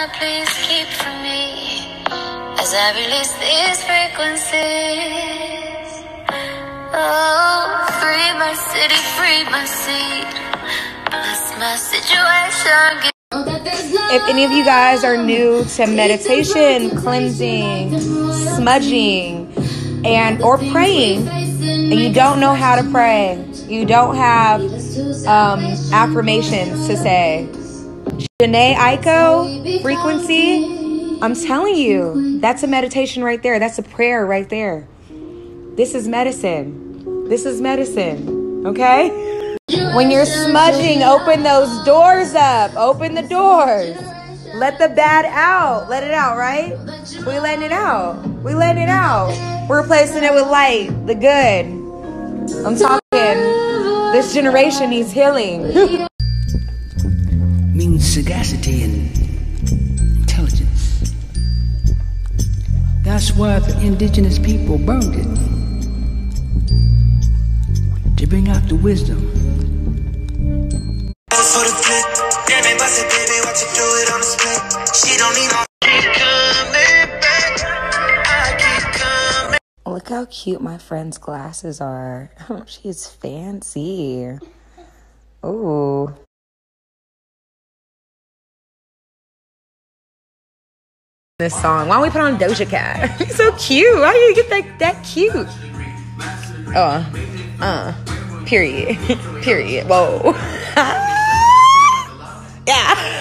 God, please keep from me as I release these frequencies. Oh, free my city, free my seed. Bless my situation. If any of you guys are new to meditation, cleansing, smudging, and or praying, and you don't know how to pray, you don't have affirmations to say, Janae Aiko frequency, I'm telling you, that's a meditation right there. That's a prayer right there. This is medicine. This is medicine. Okay? When you're smudging, open those doors up. Open the doors. Let the bad out. Let it out, right? We letting it out. We letting it out. We're replacing it with light, the good. I'm talking, this generation needs healing. Means sagacity and intelligence. That's why the indigenous people burned it. To bring out the wisdom. Look how cute my friend's glasses are. She's fancy. Ooh. This song. Why don't we put on Doja Cat? He's so cute. How do you get that cute? Period. Period. Whoa. Yeah.